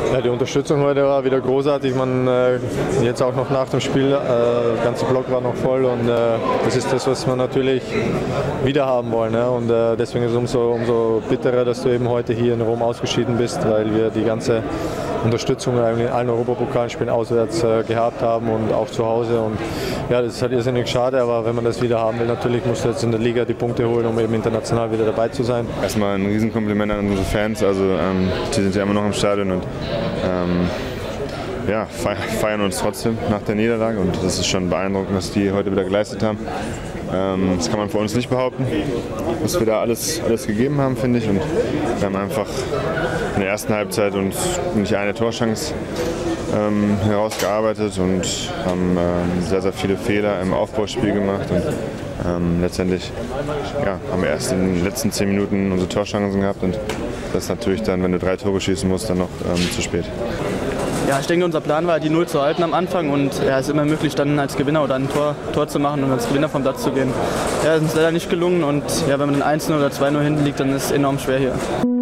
Ja, die Unterstützung heute war wieder großartig. Jetzt auch noch nach dem Spiel, der ganze Block war noch voll und das ist das, was wir natürlich wieder haben wollen. Ne? Und deswegen ist es umso bitterer, dass du eben heute hier in Rom ausgeschieden bist, weil wir die ganze Unterstützung in allen Europapokalspielen auswärts gehabt haben und auch zu Hause. Und ja, das ist halt irrsinnig schade, aber wenn man das wieder haben will, natürlich musst du jetzt in der Liga die Punkte holen, um eben international wieder dabei zu sein. Erstmal ein Riesenkompliment an unsere Fans, also die sind ja immer noch im Stadion und ja, feiern uns trotzdem nach der Niederlage und das ist schon beeindruckend, was die heute wieder geleistet haben. Das kann man für uns nicht behaupten, dass wir da alles gegeben haben, finde ich. Und wir haben einfach in der ersten Halbzeit uns nicht eine Torchance herausgearbeitet und haben sehr, sehr viele Fehler im Aufbauspiel gemacht. Und letztendlich haben wir erst in den letzten 10 Minuten unsere Torchancen gehabt. Und das ist natürlich dann, wenn du 3 Tore schießen musst, dann noch zu spät. Ja, ich denke, unser Plan war, die 0 zu halten am Anfang und es ist immer möglich, dann als Gewinner oder ein Tor zu machen und als Gewinner vom Platz zu gehen. Ja, das ist leider nicht gelungen und ja, wenn man dann 1-0 oder 2-0 hinten liegt, dann ist es enorm schwer hier.